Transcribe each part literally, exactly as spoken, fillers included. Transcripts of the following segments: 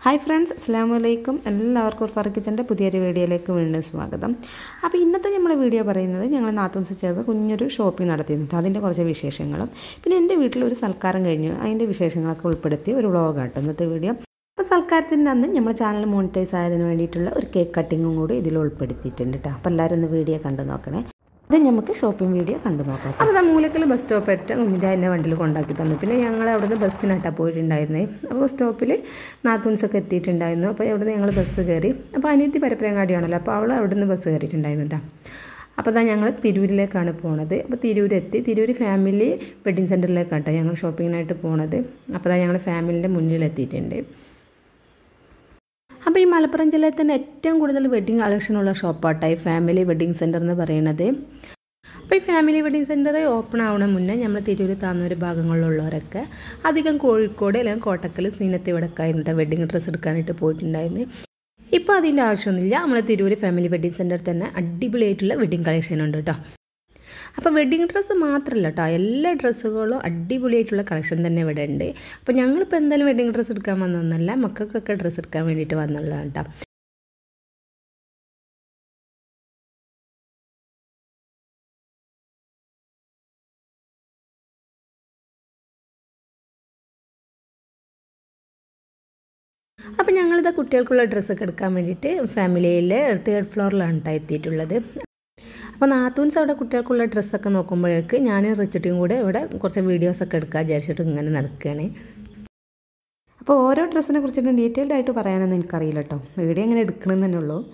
Hi friends, അസ്സലാമു അലൈക്കും. എല്ലാവർക്കും റൂഫാറി കിച്ചൻ്റെ പുതിയൊരു വീഡിയോയിലേക്ക് വീണ്ടും സ്വാഗതം. അപ്പോൾ ഇന്നത്തെ നമ്മളെ വീഡിയോ പറയുന്നത് ഞങ്ങൾ നാത്തൂൻസ് ചേർന്ന് കുഞ്ഞൊരു ഷോപ്പിംഗ് നടത്തിയിട്ടുണ്ട്. അതിൻ്റെ കുറച്ച് വിശേഷങ്ങളും പിന്നെ എൻ്റെ വീട്ടിലൊരു സൽക്കാരം കഴിഞ്ഞു അതിൻ്റെ വിശേഷങ്ങളൊക്കെ ഉൾപ്പെടുത്തി ഒരു വ്ളോഗാട്ടോ ഇന്നത്തെ വീഡിയോ. അപ്പോൾ സൽക്കാരത്തിൻ്റെ അന്ന് നമ്മൾ ചാനൽ മോണിറ്റൈസ് ആയതിന് വേണ്ടിയിട്ടുള്ള ഒരു കേക്ക് കട്ടിങ്ങും കൂടി ഇതിൽ ഉൾപ്പെടുത്തിയിട്ടുണ്ട് കേട്ടോ. അപ്പോൾ എല്ലാവരും ഒന്ന് വീഡിയോ കണ്ടു നോക്കണേ. അത് നമുക്ക് ഷോപ്പിംഗ് വീഡിയോ കണ്ടു നോക്കാം. അപ്പോൾ ആ മൂലക്കൽ ബസ് സ്റ്റോപ്പ് ഏറ്റവും കുഞ്ഞിൻ്റെ എന്നെ വണ്ടിയിൽ കൊണ്ടാക്കി തന്നു. പിന്നെ ഞങ്ങൾ അവിടുന്ന് ബസ്സിനായിട്ടാണ് പോയിട്ടുണ്ടായിരുന്നേ. അപ്പോൾ സ്റ്റോപ്പിൽ നാത്തൂൻസൊക്കെ എത്തിയിട്ടുണ്ടായിരുന്നു. അപ്പോൾ അവിടുന്ന് ഞങ്ങൾ ബസ് കയറി. അപ്പോൾ അനിയത്തി പരപ്പരങ്ങാടിയാണല്ലോ, അപ്പോൾ അവൾ അവിടുന്ന് ബസ് കയറിയിട്ടുണ്ടായിരുന്നു കേട്ടോ. അപ്പോൾ അതാ ഞങ്ങൾ തിരൂരിലേക്കാണ് പോണത്. അപ്പോൾ തിരൂരെത്തി തിരൂർ ഫാമിലി വെഡ്ഡിങ് സെൻറ്ററിലേക്കാണ് കേട്ടോ ഞങ്ങൾ ഷോപ്പിങ്ങിനായിട്ട് പോണത്. അപ്പോൾ അതാ ഞങ്ങൾ ഫാമിലിൻ്റെ മുന്നിലെത്തിയിട്ടുണ്ട്. അപ്പോൾ ഈ മലപ്പുറം ജില്ലയിൽ തന്നെ ഏറ്റവും കൂടുതൽ വെഡ്ഡിങ് കളക്ഷനുള്ള ഷോപ്പാട്ടോ ഈ ഫാമിലി വെഡ്ഡിങ് സെൻറ്റർ എന്ന് പറയുന്നത്. അപ്പോൾ ഈ ഫാമിലി വെഡ്ഡിങ് സെൻറ്റർ ഓപ്പൺ ആവണ മുന്നേ നമ്മൾ തിരൂർ താന്നൂർ ഭാഗങ്ങളിലുള്ളവരൊക്കെ അധികം കോഴിക്കോട് അല്ലെങ്കിൽ കോട്ടക്കൽ സീനത്ത് ഇവിടെയൊക്കെ വെഡ്ഡിങ് ഡ്രസ്സ് എടുക്കാനായിട്ട് പോയിട്ടുണ്ടായിരുന്നു. ഇപ്പോൾ അതിൻ്റെ ആവശ്യമൊന്നുമില്ല. നമ്മൾ തിരൂർ ഫാമിലി വെഡ്ഡിങ് സെൻറ്ററിൽ തന്നെ അടിപൊളിയായിട്ടുള്ള വെഡ്ഡിങ് കളക്ഷൻ ഉണ്ട് കേട്ടോ. അപ്പോൾ വെഡ്ഡിങ് ഡ്രസ്സ് മാത്രമല്ല കേട്ടോ, എല്ലാ ഡ്രസ്സുകളും അടിപൊളിയായിട്ടുള്ള കളക്ഷൻ തന്നെ ഇവിടെ ഉണ്ട്. അപ്പോൾ ഞങ്ങളിപ്പോൾ എന്തായാലും വെഡ്ഡിങ് ഡ്രസ്സ് എടുക്കാൻ വന്നൊന്നല്ല, മക്കൾക്കൊക്കെ ഡ്രസ്സ് എടുക്കാൻ വേണ്ടിയിട്ട് വന്നുള്ളതാണ് കേട്ടോ. അപ്പോൾ ഞങ്ങളിത് കുട്ടികൾക്കുള്ള ഡ്രസ്സൊക്കെ എടുക്കാൻ വേണ്ടിയിട്ട് ഫാമിലിയിൽ തേർഡ് ഫ്ലോറിലാണ് കേട്ടോ എത്തിയിട്ടുള്ളത്. അപ്പോൾ നാത്തൂൻസ് അവിടെ കുട്ടികൾക്കുള്ള ഡ്രസ്സൊക്കെ നോക്കുമ്പോഴേക്ക് ഞാൻ റിച്ചിട്ടും കൂടെ ഇവിടെ കുറച്ച് വീഡിയോസൊക്കെ എടുക്കാൻ വിചാരിച്ചിട്ട് ഇങ്ങനെ നടക്കുകയാണ്. അപ്പോൾ ഓരോ ഡ്രസ്സിനെ കുറിച്ചിട്ട് ഡീറ്റെയിൽഡ് ആയിട്ട് പറയാനൊന്നും എനിക്കറിയില്ല കേട്ടോ. വീഡിയോ എങ്ങനെ എടുക്കണമെന്ന് തന്നെ ഉള്ളൂ.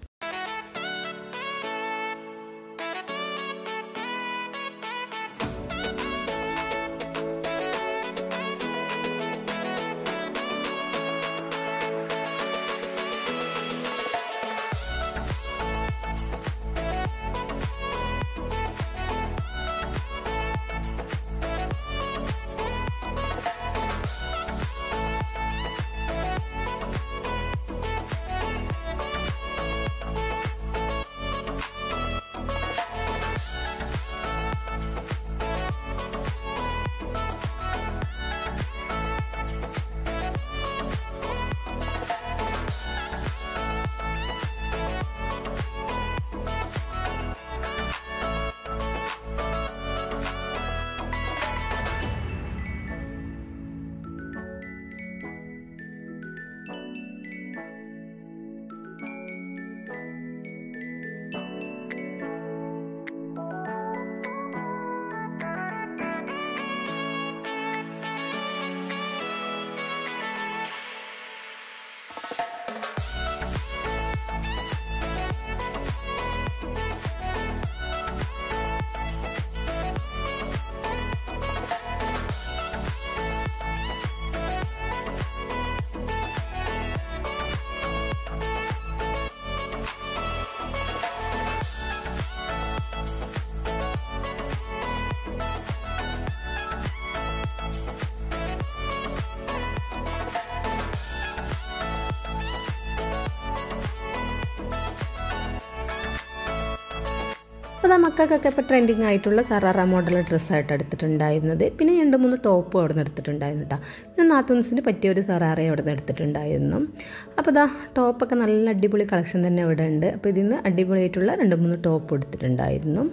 അപ്പോൾ ആ മക്കൾക്കൊക്കെ ഇപ്പോൾ ട്രെൻഡിങ് ആയിട്ടുള്ള സറാറ മോഡൽ ഡ്രസ്സായിട്ട് എടുത്തിട്ടുണ്ടായിരുന്നത്. പിന്നെ രണ്ട് മൂന്ന് ടോപ്പും അവിടെ നിന്ന് എടുത്തിട്ടുണ്ടായിരുന്നു കേട്ടോ. പിന്നെ നാത്തൂൻസിന് പറ്റിയ ഒരു സറാറയും അവിടെ നിന്ന് എടുത്തിട്ടുണ്ടായിരുന്നു. അപ്പോൾ ഇതാ ടോപ്പൊക്കെ നല്ല അടിപൊളി കളക്ഷൻ തന്നെ ഇവിടെ ഉണ്ട്. അപ്പോൾ ഇതിൽ നിന്ന് അടിപൊളിയായിട്ടുള്ള രണ്ട് മൂന്ന് ടോപ്പ് എടുത്തിട്ടുണ്ടായിരുന്നു.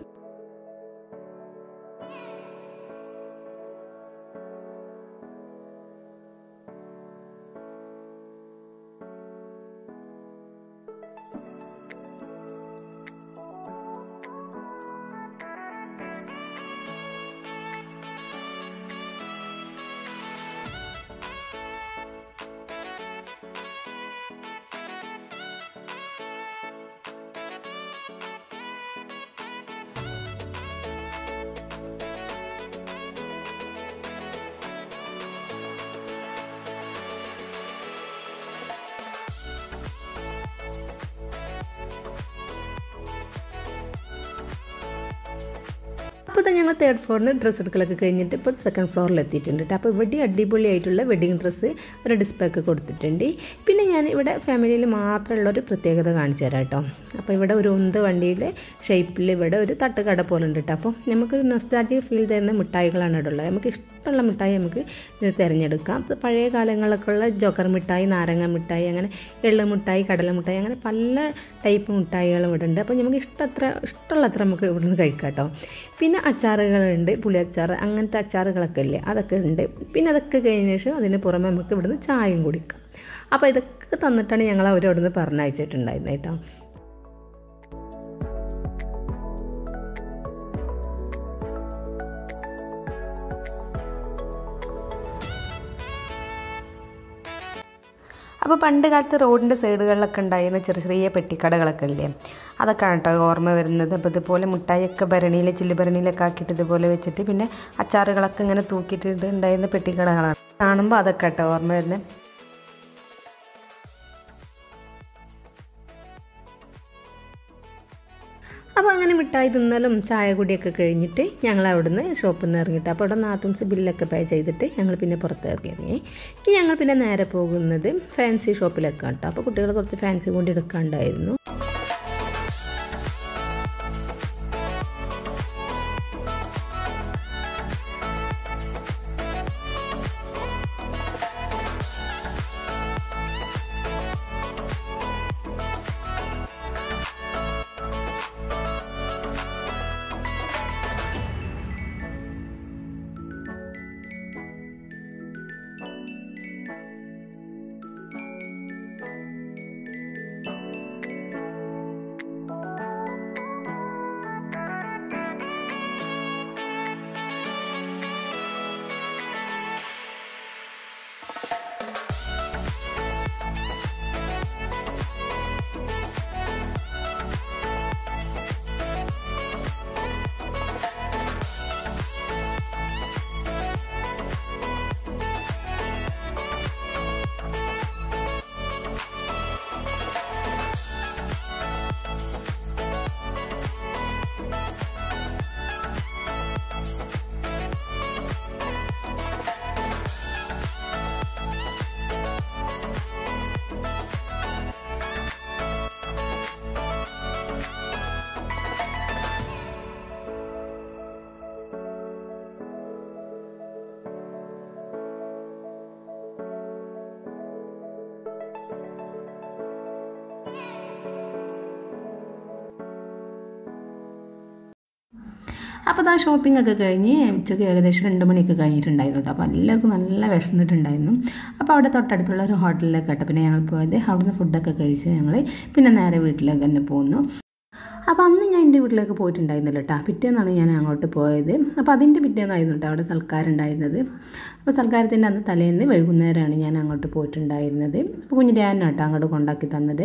അപ്പോൾ ഇതാ ഞങ്ങൾ തേർഡ് ഫ്ലോറിൽ നിന്ന് ഡ്രസ്സ് എടുക്കലൊക്കെ കഴിഞ്ഞിട്ട് ഇപ്പോൾ സെക്കൻഡ് ഫ്ലോറിൽ എത്തിയിട്ടുണ്ട് കേട്ടോ. അപ്പോൾ ഇവിടെ അടിപൊളിയായിട്ടുള്ള വെഡ്ഡിങ് ഡ്രസ്സ് ഒരു ഡിസ്പ്ലേക്ക് കൊടുത്തിട്ടുണ്ട്. പിന്നെ ഞാൻ ഇവിടെ ഫാമിലിയിൽ മാത്രമുള്ളൊരു പ്രത്യേകത കാണിച്ചു തരാം കേട്ടോ. അപ്പോൾ ഇവിടെ ഒരു ഉന്ത് വണ്ടിയുടെ ഷേപ്പിൽ ഇവിടെ ഒരു തട്ടുകട പോലെ ഉണ്ട് കേട്ടോ. അപ്പോൾ നമുക്കൊരു നൊസ്റ്റാൾജിക് ഫീൽ തരുന്ന മിഠായികളാണ് ഇവിടെ ഉള്ളത്. നമുക്ക് ഇഷ്ടമുള്ള മിഠായി നമുക്ക് ഇത് തിരഞ്ഞെടുക്കാം. പഴയ കാലങ്ങളിലൊക്കെ ഉള്ള ജോക്കർ മിഠായി, നാരങ്ങ മിഠായി, അങ്ങനെ എള്ള് മിഠായി, കടല മിഠായി, അങ്ങനെ പല ടൈപ്പ് മിഠായികളും ഇവിടെ ഉണ്ട്. അപ്പോൾ നമുക്ക് ഇഷ്ടത്ര ഇഷ്ടമുള്ളത്ര നമുക്ക് ഇവിടെ നിന്ന് കഴിക്കാം കേട്ടോ. പിന്നെ അച്ചാറുകളുണ്ട്, പുളി അച്ചാർ, അങ്ങനത്തെ അച്ചാറുകളൊക്കെ ഇല്ലേ, അതൊക്കെ ഉണ്ട്. പിന്നെ അതൊക്കെ കഴിഞ്ഞ ശേഷം അതിന് പുറമെ നമുക്ക് ഇവിടുന്ന് ചായയും കുടിക്കാം. അപ്പോൾ ഇതൊക്കെ തന്നിട്ടാണ് ഞങ്ങൾ അവരവിടുന്ന് പറഞ്ഞയച്ചിട്ടുണ്ടായിരുന്നത് കേട്ടോ. അപ്പോൾ പണ്ട് കാലത്ത് റോഡിൻ്റെ സൈഡുകളിലൊക്കെ ഉണ്ടായിരുന്ന ചെറിയ ചെറിയ പെട്ടിക്കടകളൊക്കെ ഇല്ലേ, അതൊക്കെ കേട്ടോ ഓർമ്മ വരുന്നത്. അപ്പോൾ ഇതുപോലെ മിഠായിയൊക്കെ ഭരണിയിൽ ചില്ലി ഭരണിയിലൊക്കെ ആക്കിയിട്ട് ഇതുപോലെ വെച്ചിട്ട് പിന്നെ അച്ചാറുകളൊക്കെ ഇങ്ങനെ തൂക്കിയിട്ടിട്ട് ഉണ്ടായിരുന്ന പെട്ടിക്കടകളാണ്. കാണുമ്പോൾ അതൊക്കെ കേട്ടോ ഓർമ്മ വരുന്നത്. അപ്പോൾ അങ്ങനെ മിഠായി തിന്നലും ചായ കുടിയൊക്കെ കഴിഞ്ഞിട്ട് ഞങ്ങൾ അവിടുന്ന് ഷോപ്പിൽ നിന്ന് ഇറങ്ങിയിട്ട് അപ്പോൾ അവിടെ നാത്തൂൻസ് ബില്ലൊക്കെ പേ ചെയ്തിട്ട് ഞങ്ങൾ പിന്നെ പുറത്ത് ഇറങ്ങി ഇറങ്ങി ഇനി ഞങ്ങൾ പിന്നെ നേരെ പോകുന്നത് ഫാൻസി ഷോപ്പിലൊക്കെ കേട്ടോ. അപ്പോൾ കുട്ടികൾ കുറച്ച് ഫാൻസി കൊണ്ട് എടുക്കാണ്ടായിരുന്നു. അപ്പോൾ ആ ഷോപ്പിംഗ് ഒക്കെ കഴിഞ്ഞ് ഉച്ചയ്ക്ക് ഏകദേശം രണ്ട് മണിയൊക്കെ കഴിഞ്ഞിട്ടുണ്ടായിരുന്നു കേട്ടോ. അപ്പോൾ എല്ലാവർക്കും നല്ല വിശന്നിട്ടുണ്ടായിരുന്നു. അപ്പോൾ അവിടെ തൊട്ടടുത്തുള്ള ഒരു ഹോട്ടലിലേക്ക് കേട്ടോ പിന്നെ ഞങ്ങൾ പോയത്. അവിടുന്ന് ഫുഡൊക്കെ കഴിച്ച് ഞങ്ങൾ പിന്നെ നേരെ വീട്ടിലേക്ക് തന്നെ പോന്നു. അപ്പോൾ അന്ന് ഞാൻ എൻ്റെ വീട്ടിലേക്ക് പോയിട്ടുണ്ടായിരുന്നില്ല കേട്ടോ. പിറ്റേന്നാണ് ഞാൻ അങ്ങോട്ട് പോയത്. അപ്പോൾ അതിൻ്റെ പിറ്റേന്നായിരുന്നു കേട്ടോ അവിടെ സൽക്കാരം ഉണ്ടായിരുന്നത്. അപ്പോൾ സൽക്കാരത്തിൻ്റെ അന്ന് തലേന്ന് വൈകുന്നേരമാണ് ഞാൻ അങ്ങോട്ട് പോയിട്ടുണ്ടായിരുന്നത്. അപ്പോൾ കുഞ്ഞിൻ്റെ ഞാൻ കേട്ടോ അങ്ങോട്ട് കൊണ്ടാക്കി തന്നത്.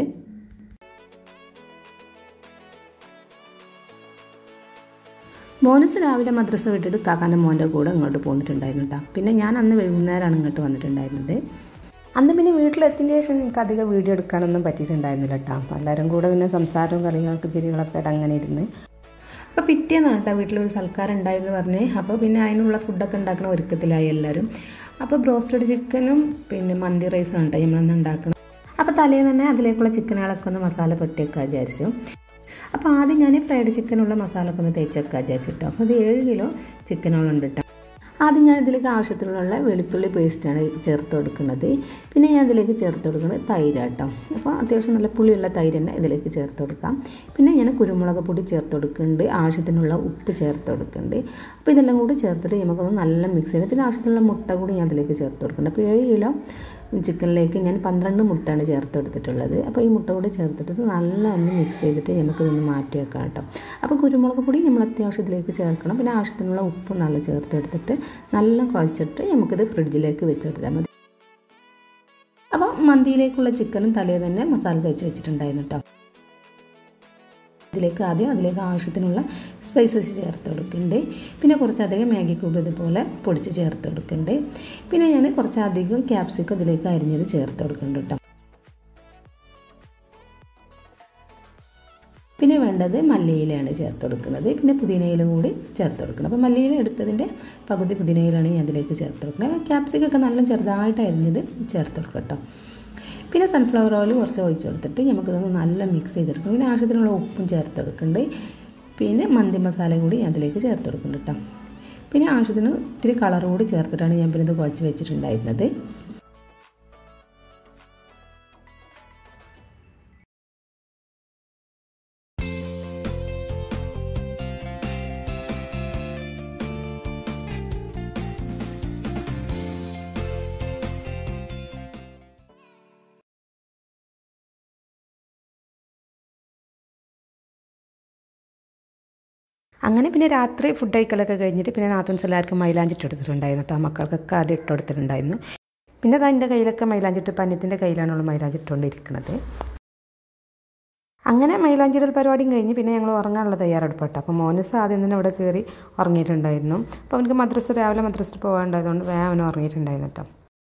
മോനസ് രാവിലെ മദ്രസ വിട്ടിട്ട് കാക്കാൻ്റെ മോൻ്റെ കൂടെ ഇങ്ങോട്ട് പോന്നിട്ടുണ്ടായിരുന്നു കേട്ടോ. പിന്നെ ഞാൻ അന്ന് വൈകുന്നേരമാണ് ഇങ്ങോട്ട് വന്നിട്ടുണ്ടായിരുന്നത്. അന്ന് പിന്നെ വീട്ടിലെത്തിയ ശേഷം എനിക്ക് അധികം വീഡിയോ എടുക്കാനൊന്നും പറ്റിയിട്ടുണ്ടായിരുന്നില്ല കേട്ടോ. അപ്പോൾ എല്ലാവരും കൂടെ പിന്നെ സംസാരവും കളികളൊക്കെ ചിരികളൊക്കെ ആയിട്ട് അങ്ങനെ ഇരുന്ന്. അപ്പോൾ പിറ്റേന്നാണ് കേട്ടോ വീട്ടിലൊരു സൽക്കാരം ഉണ്ടായെന്ന് പറഞ്ഞ്. അപ്പോൾ പിന്നെ അതിനുള്ള ഫുഡൊക്കെ ഉണ്ടാക്കുന്ന ഒരുക്കത്തിലായി എല്ലാവരും. അപ്പോൾ ബ്രോസ്റ്റഡ് ചിക്കനും പിന്നെ മന്തി റൈസും കേട്ടോ നമ്മളന്ന് ഉണ്ടാക്കണം. അപ്പോൾ തലേന്ന് തന്നെ അതിലേക്കുള്ള ചിക്കനുകളൊക്കെ ഒന്ന് മസാല പൊട്ടിയൊക്കെ വിചാരിച്ചു. അപ്പോൾ ആദ്യം ഞാൻ ഫ്രൈഡ് ചിക്കനുള്ള മസാലയൊക്കെ ഒന്ന് തേച്ചൊക്കെ വിചാരിച്ചിട്ടോ. അപ്പോൾ അത് ഏഴ് കിലോ ചിക്കനോളുണ്ട് കേട്ടോ. ആദ്യം ഞാൻ ഇതിലേക്ക് ആവശ്യത്തിനുള്ള വെളുത്തുള്ളി പേസ്റ്റാണ് ചേർത്ത് കൊടുക്കുന്നത്. പിന്നെ ഞാൻ ഇതിലേക്ക് ചേർത്ത് കൊടുക്കുന്നത് തൈര് കേട്ടോ. അപ്പോൾ അത്യാവശ്യം നല്ല പുളിയുള്ള തൈര് തന്നെ ഇതിലേക്ക് ചേർത്ത് കൊടുക്കാം. പിന്നെ ഞാൻ കുരുമുളക് പൊടി ചേർത്ത് കൊടുക്കുന്നുണ്ട്, ആവശ്യത്തിനുള്ള ഉപ്പ് ചേർത്ത് കൊടുക്കുന്നുണ്ട്. അപ്പോൾ ഇതെല്ലാം കൂടി ചേർത്തിട്ട് നമുക്കൊന്ന് നല്ല മിക്സ് ചെയ്ത് പിന്നെ ആവശ്യത്തിനുള്ള മുട്ട കൂടി ഞാൻ അതിലേക്ക് ചേർത്ത് കൊടുക്കുന്നുണ്ട്. അപ്പോൾ ഏഴ് കിലോ ചിക്കനിലേക്ക് ഞാൻ പന്ത്രണ്ട് മുട്ടയാണ് ചേർത്ത് കൊടുത്തിട്ടുള്ളത്. അപ്പോൾ ഈ മുട്ട കൂടി ചേർത്തിട്ട് നല്ല ഒന്ന് മിക്സ് ചെയ്തിട്ട് നമുക്കിതൊന്ന് മാറ്റി വെക്കാം കേട്ടോ. അപ്പോൾ കുരുമുളക് പൊടി നമ്മൾ അത്യാവശ്യത്തിലേക്ക് ചേർക്കണം. പിന്നെ ആവശ്യത്തിനുള്ള ഉപ്പും നല്ല ചേർത്ത് എടുത്തിട്ട് നല്ല കുഴച്ചിട്ട് നമുക്കിത് ഫ്രിഡ്ജിലേക്ക് വെച്ചെടുത്താൽ മതി. അപ്പോൾ മന്തിയിലേക്കുള്ള ചിക്കനും തലേ തന്നെ മസാല തേച്ച് വെച്ചിട്ടുണ്ടായിരുന്നു കേട്ടോ. ഇതിലേക്ക് ആദ്യം അതിലേക്ക് ആവശ്യത്തിനുള്ള സ്പൈസസ് ചേർത്ത് കൊടുക്കുന്നുണ്ട്. പിന്നെ കുറച്ചധികം മാഗി ക്യൂബ് ഇതുപോലെ പൊടിച്ച് ചേർത്ത് കൊടുക്കുന്നുണ്ട്. പിന്നെ ഞാൻ കുറച്ചധികം ക്യാപ്സിക്കം ഇതിലേക്ക് അരിഞ്ഞത് ചേർത്ത് കൊടുക്കുന്നുണ്ട് കേട്ടോ. പിന്നെ വേണ്ടത് മല്ലിയിലയാണ് ചേർത്ത് കൊടുക്കുന്നത്. പിന്നെ പുതിനയിലും കൂടി ചേർത്ത് കൊടുക്കണം. അപ്പോൾ മല്ലിയില എടുത്തതിൻ്റെ പകുതി പുതിനയിലാണ് ഞാൻ അതിലേക്ക് ചേർത്ത് കൊടുക്കുന്നത്. ക്യാപ്സിക്കൊക്കെ നല്ല ചെറുതായിട്ട് അരിഞ്ഞത് ചേർത്ത് കൊടുക്കാം കേട്ടോ. പിന്നെ സൺഫ്ലവർ ഓയിൽ കുറച്ച് ഒഴിച്ച് കൊടുത്തിട്ട് നമുക്കിതൊന്ന് നല്ല മിക്സ് ചെയ്തെടുക്കണം. പിന്നെ ആവശ്യത്തിനുള്ള ഉപ്പും ചേർത്ത് കൊടുക്കുന്നുണ്ട്. പിന്നെ മന്തി മസാല കൂടി അതിലേക്ക് ചേർത്ത് കൊടുക്കുന്നുണ്ട് കേട്ടോ. പിന്നെ ആവശ്യത്തിന് ഇത്തിരി കളർ കൂടി ചേർത്തിട്ടാണ് ഞാൻ പിന്നെ ഇത് കുഴച്ച് വെച്ചിട്ടുണ്ടായിരുന്നത്. അങ്ങനെ പിന്നെ രാത്രി ഫുഡ് കഴിക്കലൊക്കെ കഴിഞ്ഞിട്ട് പിന്നെ നാത്തൂൻസ് എല്ലാവർക്കും മൈലാഞ്ചിട്ട് എടുത്തിട്ടുണ്ടായിരുന്നു കേട്ടോ. മക്കൾക്കൊക്കെ അത് ഇട്ട് കൊടുത്തിട്ടുണ്ടായിരുന്നു. പിന്നെ അത് എൻ്റെ കയ്യിലൊക്കെ മൈലാഞ്ചിട്ട് പന്നത്തിൻ്റെ കയ്യിലാണുള്ള മൈലാഞ്ചിട്ടുകൊണ്ടിരിക്കുന്നത്. അങ്ങനെ മൈലാഞ്ചിടൽ പരിപാടിയും കഴിഞ്ഞ് പിന്നെ ഞങ്ങൾ ഉറങ്ങാനുള്ള തയ്യാറെടുപ്പെട്ടു. അപ്പോൾ മോനസ് ആദ്യം തന്നെ അവിടെ കയറി ഉറങ്ങിയിട്ടുണ്ടായിരുന്നു. അപ്പോൾ അവനക്ക് മദ്രസ രാവിലെ മദ്രസയിൽ പോകാനുണ്ടായതുകൊണ്ട് വേഗം അവന് ഉറങ്ങിയിട്ടുണ്ടായിരുന്നു കേട്ടോ.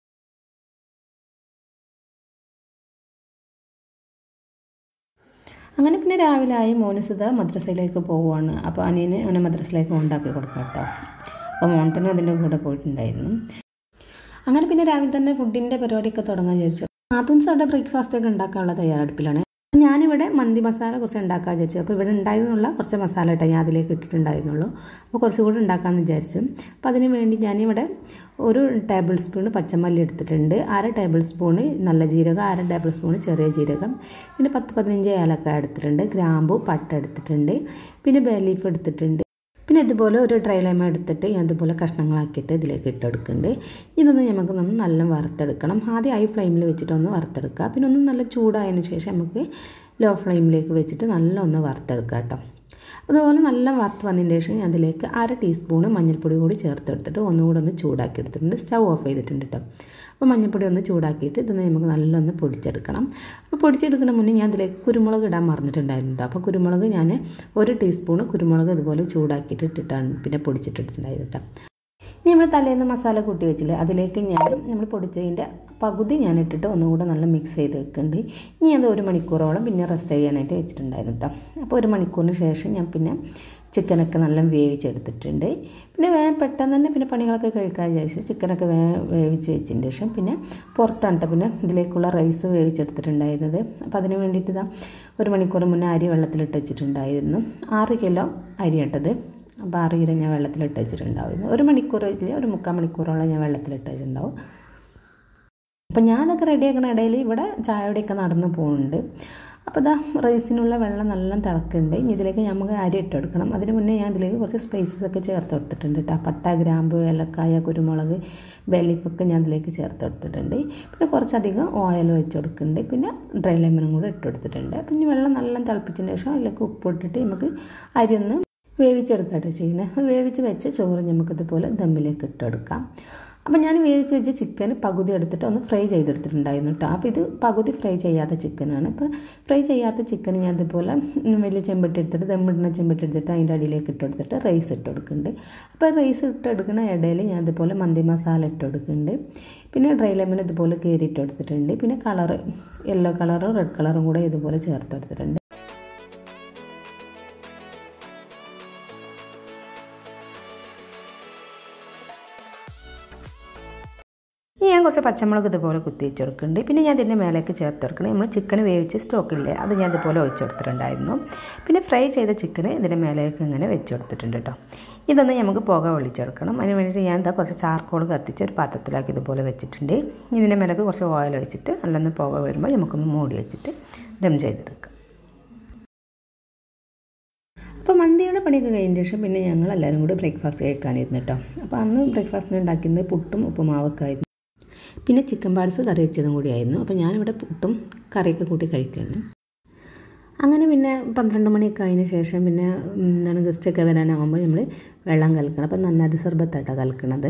അങ്ങനെ പിന്നെ രാവിലെ ആയി മോനസിത മദ്രസയിലേക്ക് പോവുകയാണ്. അപ്പോൾ അനിയന് അവനെ മദ്രസയിലേക്ക് കൊണ്ടാക്കി കൊടുക്കാം കേട്ടോ. അപ്പോൾ മോണ്ടനും അതിൻ്റെ കൂടെ പോയിട്ടുണ്ടായിരുന്നു. അങ്ങനെ പിന്നെ രാവിലെ തന്നെ ഫുഡിൻ്റെ പരിപാടിയൊക്കെ തുടങ്ങാൻ വിചാരിച്ചു. നാത്തൂൻസ് അവിടെ ബ്രേക്ക്ഫാസ്റ്റൊക്കെ ഉണ്ടാക്കാനുള്ള തയ്യാറെടുപ്പിലാണ്. ഞാനിവിടെ മന്തി മസാല കുറച്ച് ഉണ്ടാക്കാൻ വിചാരിച്ചു. അപ്പോൾ ഇവിടെ ഉണ്ടായിരുന്നുള്ള കുറച്ച് മസാല ഇട്ടാൽ ഞാൻ അതിലേക്ക് ഇട്ടിട്ടുണ്ടായിരുന്നുള്ളൂ. അപ്പോൾ കുറച്ചുകൂടി ഉണ്ടാക്കാമെന്ന് വിചാരിച്ചു. അപ്പോൾ അതിന് വേണ്ടി ഞാനിവിടെ ഒരു ടേബിൾ സ്പൂൺ പച്ചമല്ലി എടുത്തിട്ടുണ്ട്, അര ടേബിൾ സ്പൂണ് നല്ല ജീരകം, അര ടേബിൾ സ്പൂൺ ചെറിയ ജീരകം, പിന്നെ പത്ത് പതിനഞ്ച് ഏലക്കായ എടുത്തിട്ടുണ്ട്, ഗ്രാമ്പു പട്ട എടുത്തിട്ടുണ്ട്, പിന്നെ ബേ ലീഫ് എടുത്തിട്ടുണ്ട്. പിന്നെ ഇതുപോലെ ഒരു ഡ്രൈ ലൈമ എടുത്തിട്ട് ഞാൻ ഇതുപോലെ കഷ്ണങ്ങളാക്കിയിട്ട് ഇതിലേക്ക് ഇട്ടെടുക്കുന്നുണ്ട്. ഇതൊന്ന് നമുക്ക് ഒന്ന് നല്ല വറുത്തെടുക്കണം. ആദ്യം ഹൈ ഫ്ലെയിമിൽ വെച്ചിട്ട് ഒന്ന് വറുത്തെടുക്കുക. പിന്നെ ഒന്ന് നല്ല ചൂടായതിനു ശേഷം നമുക്ക് ലോ ഫ്ലെയിമിലേക്ക് വെച്ചിട്ട് നല്ല ഒന്ന് വറുത്തെടുക്കുക കേട്ടോ. അതുപോലെ നല്ല വറുത്ത് വന്നതിന് ശേഷം ഞാൻ അതിലേക്ക് അര ടീസ്പൂണ് മഞ്ഞൾപ്പൊടി കൂടി ചേർത്തെടുത്തിട്ട് ഒന്നുകൂടെ ഒന്ന് ചൂടാക്കി എടുത്തിട്ടുണ്ട്. സ്റ്റൗ ഓഫ് ചെയ്തിട്ടുണ്ട് കേട്ടോ. അപ്പോൾ മഞ്ഞൾപ്പൊടി ഒന്ന് ചൂടാക്കിയിട്ട് ഇതൊന്ന് നമുക്ക് നല്ലൊന്ന് പൊടിച്ചെടുക്കണം. അപ്പോൾ പൊടിച്ചെടുക്കുന്ന മുന്നേ ഞാൻ അതിലേക്ക് കുരുമുളക് ഇടാൻ മറന്നിട്ടുണ്ടായിരുന്നു കേട്ടോ. അപ്പോൾ കുരുമുളക് ഞാൻ ഒരു ടീസ്പൂണ് കുരുമുളക് ഇതുപോലെ ചൂടാക്കിയിട്ട് ഇട്ടിട്ടാണ് പിന്നെ പൊടിച്ചിട്ടിട്ടുണ്ടായിരുന്നു കേട്ടോ. ഇനി നമ്മൾ തലേന്ന് മസാല കൂട്ടി വെച്ചില്ലേ, അതിലേക്ക് ഞാൻ നമ്മൾ പൊടിച്ചതിൻ്റെ പകുതി ഞാൻ ഇട്ടിട്ട് ഒന്നുകൂടെ നല്ല മിക്സ് ചെയ്ത് വെക്കുന്നുണ്ട്. ഇനി അത് ഒരു മണിക്കൂറോളം പിന്നെ റെസ്റ്റ് ചെയ്യാനായിട്ട് വെച്ചിട്ടുണ്ടായിരുന്നു കേട്ടോ. അപ്പോൾ ഒരു മണിക്കൂറിന് ശേഷം ഞാൻ പിന്നെ ചിക്കനൊക്കെ നല്ല വേവിച്ചെടുത്തിട്ടുണ്ട്. പിന്നെ വേഗം പെട്ടെന്ന് തന്നെ പിന്നെ പണികളൊക്കെ കഴിക്കാൻ വിചാരിച്ചു ചിക്കനൊക്കെ വേ വേവിച്ച് വെച്ചതിന് ശേഷം പിന്നെ പുറത്താണ് കേട്ടോ പിന്നെ ഇതിലേക്കുള്ള റൈസ് വേവിച്ചെടുത്തിട്ടുണ്ടായിരുന്നത്. അപ്പോൾ അതിന് വേണ്ടിയിട്ട് ഇതാ ഒരു മണിക്കൂർ മുന്നേ അരി വെള്ളത്തിലിട്ട് വെച്ചിട്ടുണ്ടായിരുന്നു. ആറ് കിലോ അരി ഇട്ടത്. അപ്പോൾ ആറ് കിലോ ഞാൻ വെള്ളത്തിലിട്ട് വെച്ചിട്ടുണ്ടായിരുന്നു. ഒരു മണിക്കൂറിൽ ഒരു മുക്കാൽ മണിക്കൂറോളം ഞാൻ വെള്ളത്തിലിട്ട് വെച്ചിട്ടുണ്ടാവും. അപ്പം ഞാനതൊക്കെ റെഡിയാക്കുന്ന ഇടയിൽ ഇവിടെ ചായയുടെയൊക്കെ നടന്ന് പോകുന്നുണ്ട്. അപ്പോൾ ഇതാ റൈസിനുള്ള വെള്ളം നല്ല തിളക്കുന്നുണ്ട്. ഇനി ഇതിലേക്ക് നമുക്ക് അരി ഇട്ടെടുക്കണം. അതിന് മുന്നേ ഞാൻ ഇതിലേക്ക് കുറച്ച് സ്പൈസസ് ഒക്കെ ചേർത്ത് കൊടുത്തിട്ടുണ്ട് കേട്ടോ. പട്ട, ഗ്രാമ്പ്, ഏലക്കായ, കുരുമുളക്, ബേ ലീഫൊക്കെ ഞാൻ ഇതിലേക്ക് ചേർത്ത് കൊടുത്തിട്ടുണ്ട്. പിന്നെ കുറച്ചധികം ഓയിൽ ഒഴിച്ച് കൊടുക്കുന്നുണ്ട്. പിന്നെ ഡ്രൈ ലെമണും കൂടെ ഇട്ട് കൊടുത്തിട്ടുണ്ട്. പിന്നെ വെള്ളം നല്ല തിളപ്പിച്ചതിന് ശേഷം അതിലേക്ക് ഉപ്പ് ഇട്ടിട്ട് നമുക്ക് അരി ഒന്ന് വേവിച്ചെടുക്കട്ടെ ചെയ്യുന്നത്. വേവിച്ച് വെച്ച് ചോറ് നമുക്കിതുപോലെ ദമ്മിലേക്ക് ഇട്ടെടുക്കാം. അപ്പം ഞാൻ വേവിച്ച് വെച്ച ചിക്കൻ പകുതി എടുത്തിട്ട് ഒന്ന് ഫ്രൈ ചെയ്തെടുത്തിട്ടുണ്ടായിരുന്നു കേട്ടോ. അപ്പോൾ ഇത് പകുതി ഫ്രൈ ചെയ്യാത്ത ചിക്കനാണ്. അപ്പോൾ ഫ്രൈ ചെയ്യാത്ത ചിക്കൻ ഞാൻ ഇതുപോലെ വലിയ ചെമ്പിട്ട് എടുത്തിട്ട് ദമ്മിടുന്ന ചെമ്പിട്ട് എടുത്തിട്ട് അതിൻ്റെ അടിയിലേക്ക് ഇട്ട് കൊടുത്തിട്ട് റൈസ് ഇട്ട് കൊടുക്കുന്നുണ്ട്. അപ്പോൾ റൈസ് ഇട്ടെടുക്കുന്ന ഇടയിൽ ഞാൻ ഇതുപോലെ മന്തി മസാല ഇട്ട് കൊടുക്കുന്നുണ്ട്. പിന്നെ ഡ്രൈ ലെമൺ ഇതുപോലെ കയറിയിട്ട് കൊടുത്തിട്ടുണ്ട്. പിന്നെ കളറ് യെല്ലോ കളറും റെഡ് കളറും കൂടെ ഇതുപോലെ ചേർത്ത് കൊടുത്തിട്ടുണ്ട്. ഞാൻ കുറച്ച് പച്ചമുളക് ഇതുപോലെ കുത്തി വെച്ച് കൊടുക്കുന്നുണ്ട്. പിന്നെ ഞാൻ ഇതിൻ്റെ മേലേക്ക് ചേർത്ത് കൊടുക്കണം. നമ്മൾ ചിക്കൻ വേവിച്ച് സ്റ്റോക്കില്ലേ, അത് ഞാൻ ഇതുപോലെ ഒഴിച്ച് കൊടുത്തിട്ടുണ്ടായിരുന്നു. പിന്നെ ഫ്രൈ ചെയ്ത ചിക്കന് ഇതിൻ്റെ മേലേക്ക് ഇങ്ങനെ വെച്ച് കൊടുത്തിട്ടുണ്ട് കേട്ടോ. ഇതൊന്ന് നമുക്ക് പുക ഒഴിച്ചെടുക്കണം. അതിന് വേണ്ടിയിട്ട് ഞാൻ എന്താ കുറച്ച് ചാർക്കോൾ കത്തിച്ച് ഒരു പാത്രത്തിലാക്കി ഇതുപോലെ വെച്ചിട്ടുണ്ട്. ഇതിൻ്റെ മേലേക്ക് കുറച്ച് ഓയിൽ ഒഴിച്ചിട്ട് നല്ലൊന്ന് പുക വരുമ്പോൾ നമുക്കൊന്ന് മൂടി വെച്ചിട്ട് ദം ചെയ്തെടുക്കാം. അപ്പോൾ മന്തിയുടെ പണിയൊക്കെ കഴിഞ്ഞ ശേഷം പിന്നെ ഞങ്ങൾ എല്ലാവരും കൂടി ബ്രേക്ക്ഫാസ്റ്റ് കഴിക്കാനിരുന്നു കേട്ടോ. അപ്പോൾ അന്ന് ബ്രേക്ക്ഫാസ്റ്റിന് ഉണ്ടാക്കുന്നത് പുട്ടും ഉപ്പുമാവൊക്കെ ആയിരുന്നു. പിന്നെ ചിക്കൻ പാർട്സ് കറി വെച്ചതും കൂടിയായിരുന്നു. അപ്പോൾ ഞാനിവിടെ പുട്ടും കറിയൊക്കെ കൂട്ടി കഴിക്കുകയാണ്. അങ്ങനെ പിന്നെ പന്ത്രണ്ട് മണിയൊക്കെ ആയതിന് ശേഷം പിന്നെ എന്താണ് ഗസ്റ്റൊക്കെ വരാനാകുമ്പോൾ നമ്മൾ വെള്ളം കലക്കണം. അപ്പം നന്നായിട്ട് സർബത്തായിട്ടാണ് കലക്കണത്.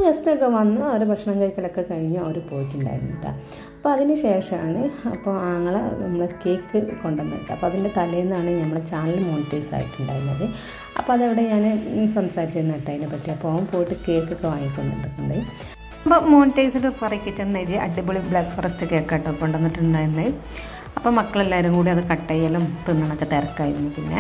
ഗസ്റ്റൊക്കെ വന്ന് അവർ ഭക്ഷണം കഴിക്കലൊക്കെ കഴിഞ്ഞ് അവർ പോയിട്ടുണ്ടായിരുന്നു കേട്ടോ. അപ്പോൾ അതിന് ശേഷമാണ് അപ്പോൾ ആങ്ങളെ നമ്മൾ കേക്ക് കൊണ്ടുവന്നിട്ട്, അപ്പോൾ അതിൻ്റെ തലേന്നാണ് നമ്മുടെ ചാനൽ മോണിറ്റൈസ് ആയിട്ടുണ്ടായിരുന്നത്. അപ്പോൾ അതവിടെ ഞാൻ സംസാരിച്ചിരുന്നു കേട്ടോ അതിനെ പറ്റി. അപ്പോൾ അവൻ പോയിട്ട് കേക്കൊക്കെ വാങ്ങിക്കൊണ്ടിട്ടുണ്ട്. അപ്പോൾ മോണിറ്റൈസ്ഡ് റൂഫാറി കിച്ചണിന് ഇത് അടിപൊളി ബ്ലാക്ക് ഫോറസ്റ്റ് കേക്കാട്ടോ കൊണ്ടുവന്നിട്ടുണ്ടായിരുന്നത്. അപ്പോൾ മക്കളെല്ലാവരും കൂടി അത് കട്ട് ചെയ്യലും തിന്നണൊക്കെ തിരക്കായിരുന്നു. പിന്നെ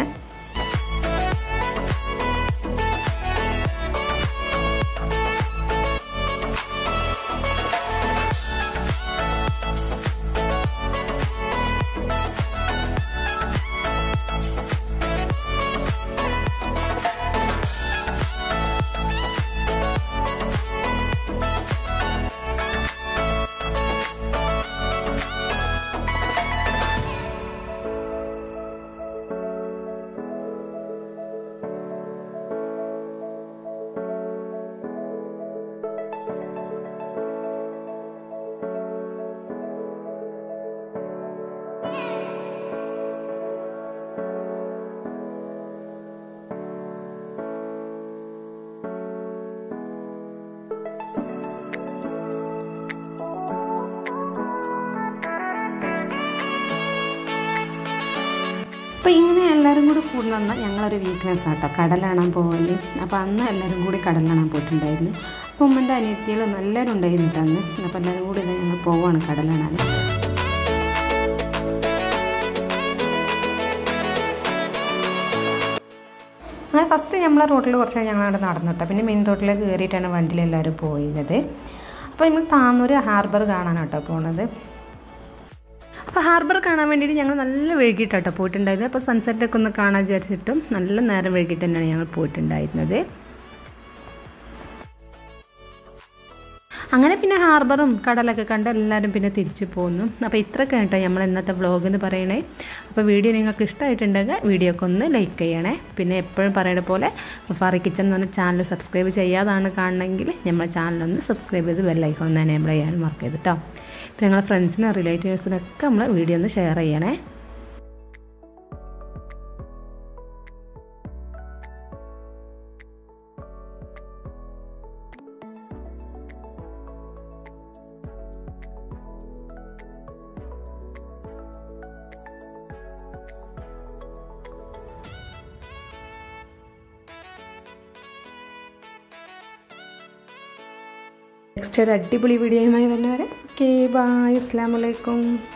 അപ്പോൾ ഇങ്ങനെ എല്ലാവരും കൂടി കൂടുന്ന ഞങ്ങളൊരു വീക്ക്നെസ് ആട്ടോ കടൽ കാണാൻ പോകല്. അപ്പോൾ അന്ന് എല്ലാവരും കൂടി കടൽ കാണാൻ പോയിട്ടുണ്ടായിരുന്നു. അപ്പോൾ ഉമ്മൻ്റെ അനിയത്തികളും എല്ലാവരും ഉണ്ടായിരുന്നു അന്ന്. അപ്പോൾ എല്ലാവരും കൂടി ഇതാ ഞങ്ങൾ പോവുകയാണ് കടൽ കാണാൻ. അങ്ങനെ ഫസ്റ്റ് നമ്മളെ റോട്ടിൽ കുറച്ച് ഞങ്ങളവിടെ നടന്നിട്ടോ. പിന്നെ മെയിൻ റോട്ടിലേക്ക് കയറിയിട്ടാണ് വണ്ടിയിൽ എല്ലാവരും പോയത്. അപ്പോൾ നമ്മൾ താന്നൂർ ഹാർബർ കാണാനാട്ടോ പോണത്. അപ്പോൾ ഹാർബർ കാണാൻ വേണ്ടിയിട്ട് ഞങ്ങൾ നല്ല വൈകിട്ടാട്ടോ പോയിട്ടുണ്ടായിരുന്നത്. അപ്പോൾ സൺസെറ്റൊക്കെ ഒന്ന് കാണാൻ വിചാരിച്ചിട്ടും നല്ല നേരം വൈകിട്ട് തന്നെയാണ് ഞങ്ങൾ പോയിട്ടുണ്ടായിരുന്നത്. അങ്ങനെ പിന്നെ ഹാർബറും കടലൊക്കെ കണ്ട് എല്ലാവരും പിന്നെ തിരിച്ചു പോന്നു. അപ്പോൾ ഇത്രയൊക്കെ കേട്ടോ നമ്മൾ ഇന്നത്തെ വ്ളോഗ് എന്ന് പറയണേ. അപ്പോൾ വീഡിയോ നിങ്ങൾക്ക് ഇഷ്ടമായിട്ടുണ്ടെങ്കിൽ വീഡിയോ ഒക്കെ ഒന്ന് ലൈക്ക് ചെയ്യണേ. പിന്നെ എപ്പോഴും പറയുന്ന പോലെ റുഫാറി കിച്ചൺ എന്ന് പറഞ്ഞ ചാനൽ സബ്സ്ക്രൈബ് ചെയ്യാതാണ് കാണണമെങ്കിൽ നമ്മുടെ ചാനലൊന്ന് സബ്സ്ക്രൈബ് ചെയ്ത് ബെല്ലൈക്കൺ ഒന്ന് എനേബിൾ ചെയ്യാൻ മറക്കരുത് കേട്ടോ. പിന്നെ നിങ്ങളെ ഫ്രണ്ട്സിനും റിലേറ്റീവ്സിനൊക്കെ നമ്മൾ വീഡിയോ ഒന്ന് ഷെയർ ചെയ്യണേ. നെക്സ്റ്റ് ഒരു അടിപൊളി വീഡിയോയുമായി വരുന്നവരെ ഓക്കെ ബൈ, അസ്സലാമു അലൈക്കും.